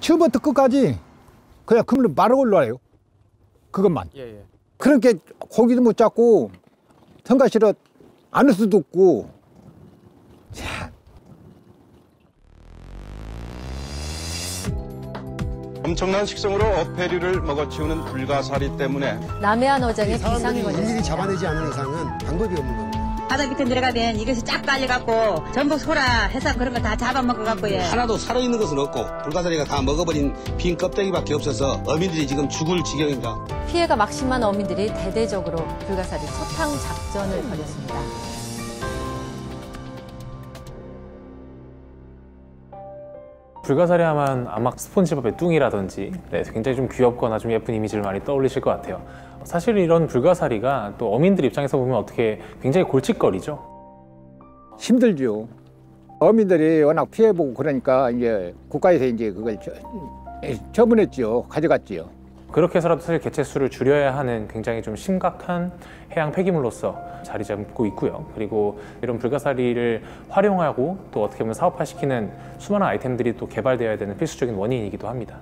처음부터 끝까지 그냥 그물로 말아 올라와요. 그것만. 그렇게 고기도 못 잡고 성가시로 안을 수도 없고. 자. 엄청난 식성으로 어패류를 먹어치우는 불가사리 때문에 남해안 어장에 비상이 걸렸습니다. 일일이 잡아내지 않는 이상은 방법이 없는 겁니다. 바다 밑에 내려가면 이것이 쫙 깔려갖고 전복, 소라, 해삼 그런 거 다 잡아먹어갖고 예. 하나도 살아있는 것은 없고 불가사리가 다 먹어버린 빈 껍데기밖에 없어서 어민들이 지금 죽을 지경입니다. 피해가 막심한 어민들이 대대적으로 불가사리 소탕 작전을 벌였습니다. 불가사리 하면 아마 스폰지밥의 뚱이라든지 굉장히 좀 귀엽거나 좀 예쁜 이미지를 많이 떠올리실 것 같아요. 사실 이런 불가사리가 또 어민들 입장에서 보면 어떻게 굉장히 골칫거리죠. 힘들죠. 어민들이 워낙 피해보고 그러니까 이제 국가에서 이제 그걸 처분했죠. 가져갔지요. 그렇게 해서라도 사실 개체수를 줄여야 하는 굉장히 좀 심각한 해양 폐기물로서 자리 잡고 있고요. 그리고 이런 불가사리를 활용하고 또 어떻게 보면 사업화시키는 수많은 아이템들이 또 개발되어야 되는 필수적인 원인이기도 합니다.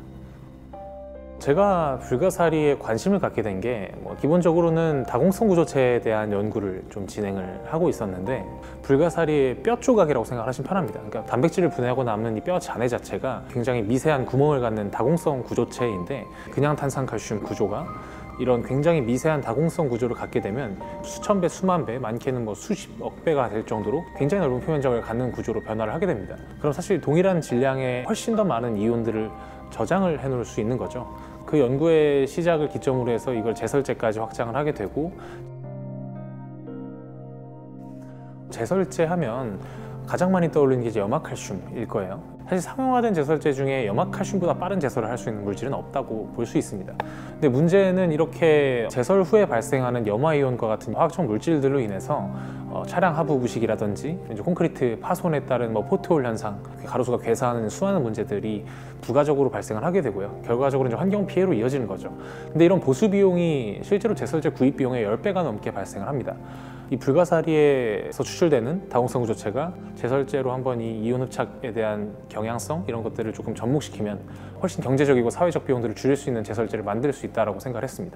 제가 불가사리에 관심을 갖게 된 게 기본적으로는 다공성 구조체에 대한 연구를 좀 진행을 하고 있었는데 불가사리의 뼈 조각이라고 생각하시면 편합니다. 그러니까 단백질을 분해하고 남은 이 뼈 잔해 자체가 굉장히 미세한 구멍을 갖는 다공성 구조체인데 그냥 탄산칼슘 구조가 이런 굉장히 미세한 다공성 구조를 갖게 되면 수천 배, 수만 배, 많게는 수십억 배가 될 정도로 굉장히 넓은 표면적을 갖는 구조로 변화를 하게 됩니다. 그럼 사실 동일한 질량의 훨씬 더 많은 이온들을 저장을 해 놓을 수 있는 거죠. 그 연구의 시작을 기점으로 해서 이걸 제설제까지 확장을 하게 되고, 제설제 하면 가장 많이 떠올리는 게 이제 염화칼슘일 거예요. 사실 상용화된 제설제 중에 염화칼슘보다 빠른 제설을 할 수 있는 물질은 없다고 볼 수 있습니다. 근데 문제는 이렇게 제설 후에 발생하는 염화이온과 같은 화학적 물질들로 인해서 차량 하부 부식이라든지 이제 콘크리트 파손에 따른 포트홀 현상, 가로수가 괴사하는 수많은 문제들이 부가적으로 발생을 하게 되고요. 결과적으로 이제 환경 피해로 이어지는 거죠. 근데 이런 보수 비용이 실제로 제설제 구입 비용의 10배가 넘게 발생을 합니다. 이 불가사리에서 추출되는 다공성 구조체가 제설제로 한번 이 이온 흡착에 대한 경향성 이런 것들을 조금 접목시키면 훨씬 경제적이고 사회적 비용들을 줄일 수 있는 제설제를 만들 수 있다고 생각을 했습니다.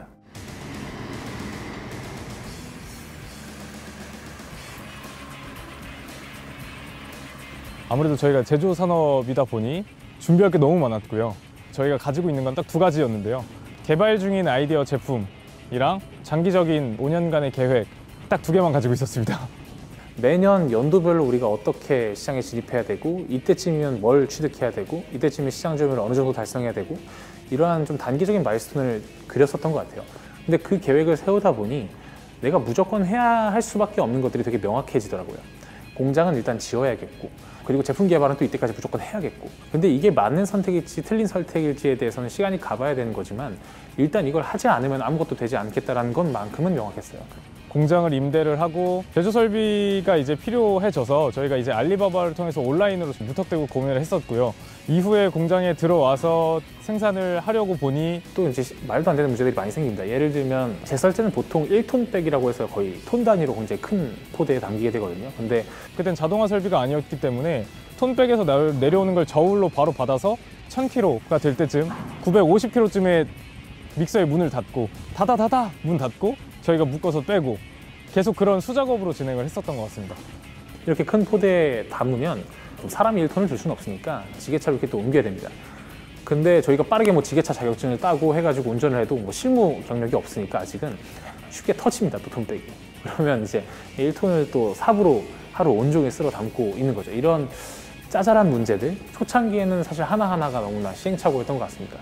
아무래도 저희가 제조 산업이다 보니 준비할 게 너무 많았고요. 저희가 가지고 있는 건 딱 두 가지였는데요. 개발 중인 아이디어 제품이랑 장기적인 5년간의 계획 딱 두 개만 가지고 있었습니다. 매년 연도별로 우리가 어떻게 시장에 진입해야 되고 이때쯤이면 뭘 취득해야 되고 이때쯤에 시장 점유율을 어느 정도 달성해야 되고 이러한 좀 단기적인 마일스톤을 그렸었던 것 같아요. 근데 그 계획을 세우다 보니 내가 무조건 해야 할 수밖에 없는 것들이 되게 명확해지더라고요. 공장은 일단 지어야겠고 그리고 제품 개발은 또 이때까지 무조건 해야겠고 근데 이게 맞는 선택일지 틀린 선택일지에 대해서는 시간이 가봐야 되는 거지만 일단 이걸 하지 않으면 아무것도 되지 않겠다라는 것만큼은 명확했어요. 공장을 임대를 하고 제조 설비가 이제 필요해져서 저희가 이제 알리바바를 통해서 온라인으로 무턱대고 구매를 했었고요. 이후에 공장에 들어와서 생산을 하려고 보니 또 이제 말도 안 되는 문제들이 많이 생깁니다. 예를 들면 제설제는 보통 1톤백이라고 해서 거의 톤 단위로 굉장히 큰 포대에 담기게 되거든요. 근데 그땐 자동화 설비가 아니었기 때문에 톤백에서 내려오는 걸 저울로 바로 받아서 1000kg가 될 때쯤 950kg쯤에 믹서의 문을 닫고 닫아 문 닫고 저희가 묶어서 빼고 계속 그런 수작업으로 진행을 했었던 것 같습니다. 이렇게 큰 포대에 담으면 사람이 1톤을 들 수는 없으니까 지게차로 이렇게 또 옮겨야 됩니다. 근데 저희가 빠르게 지게차 자격증을 따고 해가지고 운전을 해도 실무 경력이 없으니까 아직은 쉽게 터집니다. 또 톤백이. 그러면 이제 1톤을 또 삽으로 하루 온종일 쓸어 담고 있는 거죠. 이런 짜잘한 문제들 초창기에는 사실 하나하나가 너무나 시행착오였던 것 같습니다.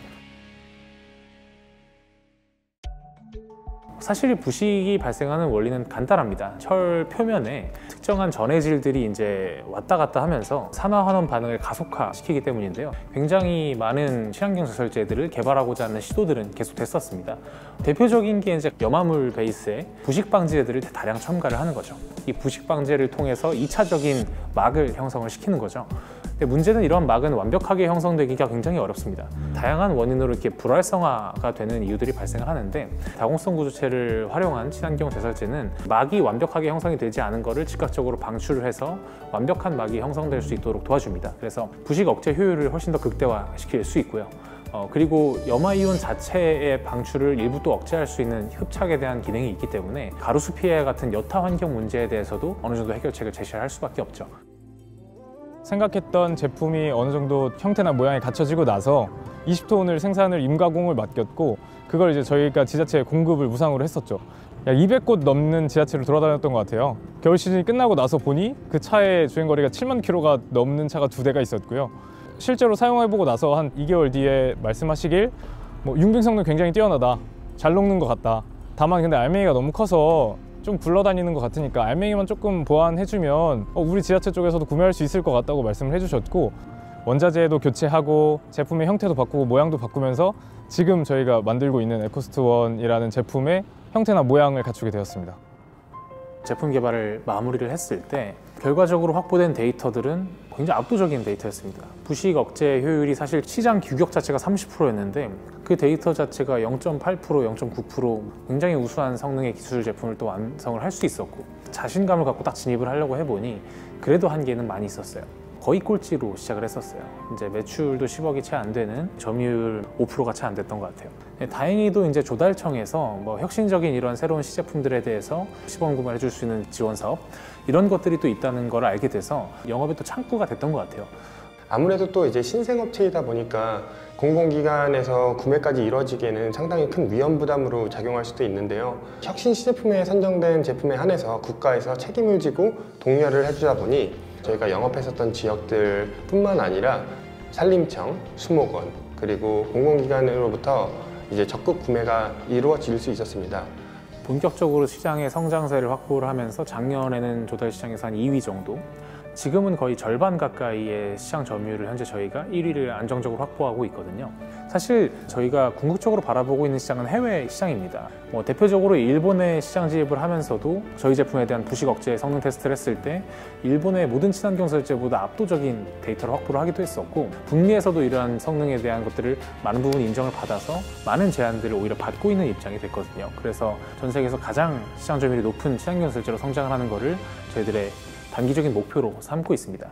사실 부식이 발생하는 원리는 간단합니다. 철 표면에 특정한 전해질들이 이제 왔다 갔다 하면서 산화환원 반응을 가속화시키기 때문인데요. 굉장히 많은 친환경 제설제들을 개발하고자 하는 시도들은 계속 됐었습니다. 대표적인 게 이제 염화물 베이스의 부식 방지제들을 다량 첨가를 하는 거죠. 이 부식 방지제를 통해서 2차적인 막을 형성을 시키는 거죠. 근데 문제는 이러한 막은 완벽하게 형성되기가 굉장히 어렵습니다. 다양한 원인으로 이렇게 불활성화가 되는 이유들이 발생을 하는데 다공성 구조체를 활용한 친환경 제설제는 막이 완벽하게 형성이 되지 않은 것을 즉각적으로 방출을 해서 완벽한 막이 형성될 수 있도록 도와줍니다. 그래서 부식 억제 효율을 훨씬 더 극대화시킬 수 있고요. 그리고 염화이온 자체의 방출을 일부 또 억제할 수 있는 흡착에 대한 기능이 있기 때문에 가루수 피해 같은 여타 환경 문제에 대해서도 어느 정도 해결책을 제시할 수밖에 없죠. 생각했던 제품이 어느 정도 형태나 모양이 갖춰지고 나서 20톤을 생산을 임가공을 맡겼고 그걸 이제 저희가 지자체에 공급을 무상으로 했었죠. 약 200곳 넘는 지자체를 돌아다녔던 것 같아요. 겨울 시즌이 끝나고 나서 보니 그 차의 주행거리가 7만 킬로가 넘는 차가 2대가 있었고요. 실제로 사용해보고 나서 한 2개월 뒤에 말씀하시길 융빙 성능 굉장히 뛰어나다, 잘 녹는 것 같다. 다만 근데 알맹이가 너무 커서 좀 굴러다니는 것 같으니까 알맹이만 조금 보완해주면 우리 지자체 쪽에서도 구매할 수 있을 것 같다고 말씀을 해주셨고, 원자재도 교체하고 제품의 형태도 바꾸고 모양도 바꾸면서 지금 저희가 만들고 있는 에코스트1이라는 제품의 형태나 모양을 갖추게 되었습니다. 제품 개발을 마무리를 했을 때 결과적으로 확보된 데이터들은 굉장히 압도적인 데이터였습니다. 부식 억제 효율이 사실 시장 규격 자체가 30%였는데 그 데이터 자체가 0.8%, 0.9% 굉장히 우수한 성능의 기술 제품을 또 완성을 할 수 있었고, 자신감을 갖고 딱 진입을 하려고 해보니 그래도 한계는 많이 있었어요. 거의 꼴찌로 시작을 했었어요. 이제 매출도 10억이 채 안 되는, 점유율 5%가 채 안 됐던 것 같아요. 다행히도 이제 조달청에서 혁신적인 이런 새로운 시제품들에 대해서 시범 구매를 해줄 수 있는 지원 사업, 이런 것들이 또 있다는 걸 알게 돼서 영업의 또 창구가 됐던 것 같아요. 아무래도 또 이제 신생업체이다 보니까 공공기관에서 구매까지 이루어지기에는 상당히 큰 위험 부담으로 작용할 수도 있는데요. 혁신 시제품에 선정된 제품에 한해서 국가에서 책임을 지고 독려를 해주다 보니 저희가 영업했었던 지역들 뿐만 아니라 산림청, 수목원, 그리고 공공기관으로부터 이제 적극 구매가 이루어질 수 있었습니다. 본격적으로 시장의 성장세를 확보를 하면서 작년에는 조달 시장에서 한 2위 정도, 지금은 거의 절반 가까이의 시장 점유율을 현재 저희가 1위를 안정적으로 확보하고 있거든요. 사실 저희가 궁극적으로 바라보고 있는 시장은 해외 시장입니다. 대표적으로 일본에 시장 진입을 하면서도 저희 제품에 대한 부식 억제 성능 테스트를 했을 때 일본의 모든 친환경 설제보다 압도적인 데이터를 확보를 하기도 했었고, 북미에서도 이러한 성능에 대한 것들을 많은 부분 인정을 받아서 많은 제안들을 오히려 받고 있는 입장이 됐거든요. 그래서 전 세계에서 가장 시장 점유율이 높은 친환경 설제로 성장을 하는 것을 저희들의 단기적인 목표로 삼고 있습니다.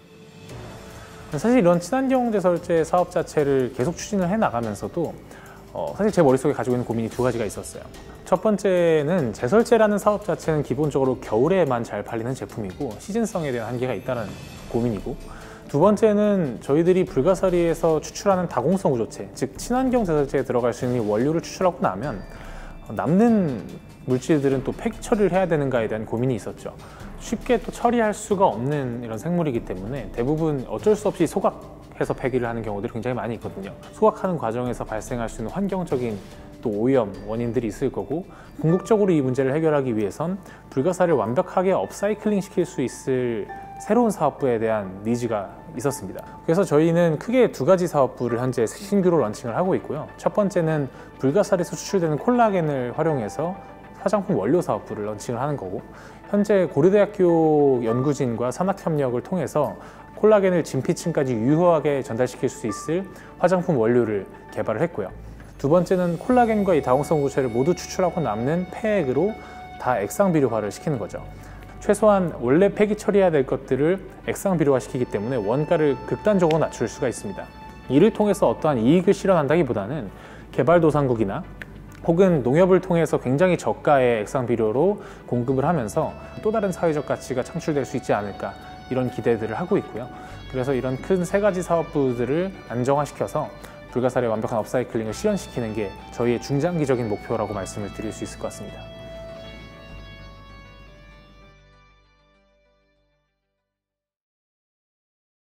사실 이런 친환경 제설제 사업 자체를 계속 추진을 해나가면서도 사실 제 머릿속에 가지고 있는 고민이 두 가지가 있었어요. 첫 번째는 제설제라는 사업 자체는 기본적으로 겨울에만 잘 팔리는 제품이고 시즌성에 대한 한계가 있다는 고민이고, 두 번째는 저희들이 불가사리에서 추출하는 다공성 구조체, 즉 친환경 제설제에 들어갈 수 있는 원료를 추출하고 나면 남는 물질들은 또 폐기 처리를 해야 되는가에 대한 고민이 있었죠. 쉽게 또 처리할 수가 없는 이런 생물이기 때문에 대부분 어쩔 수 없이 소각해서 폐기를 하는 경우들이 굉장히 많이 있거든요. 소각하는 과정에서 발생할 수 있는 환경적인 또 오염 원인들이 있을 거고, 궁극적으로 이 문제를 해결하기 위해선 불가사리를 완벽하게 업사이클링 시킬 수 있을 새로운 사업부에 대한 니즈가 있었습니다. 그래서 저희는 크게 두 가지 사업부를 현재 신규로 런칭을 하고 있고요. 첫 번째는 불가사리에서 추출되는 콜라겐을 활용해서 화장품 원료 사업부를 런칭을 하는 거고, 현재 고려대학교 연구진과 산학협력을 통해서 콜라겐을 진피층까지 유효하게 전달시킬 수 있을 화장품 원료를 개발을 했고요. 두 번째는 콜라겐과 이 다공성 구조체를 모두 추출하고 남는 폐액으로 다 액상비료화를 시키는 거죠. 최소한 원래 폐기 처리해야 될 것들을 액상비료화 시키기 때문에 원가를 극단적으로 낮출 수가 있습니다. 이를 통해서 어떠한 이익을 실현한다기보다는 개발도상국이나 혹은 농협을 통해서 굉장히 저가의 액상비료로 공급을 하면서 또 다른 사회적 가치가 창출될 수 있지 않을까, 이런 기대들을 하고 있고요. 그래서 이런 큰 세 가지 사업부들을 안정화시켜서 불가사리의 완벽한 업사이클링을 실현시키는 게 저희의 중장기적인 목표라고 말씀을 드릴 수 있을 것 같습니다.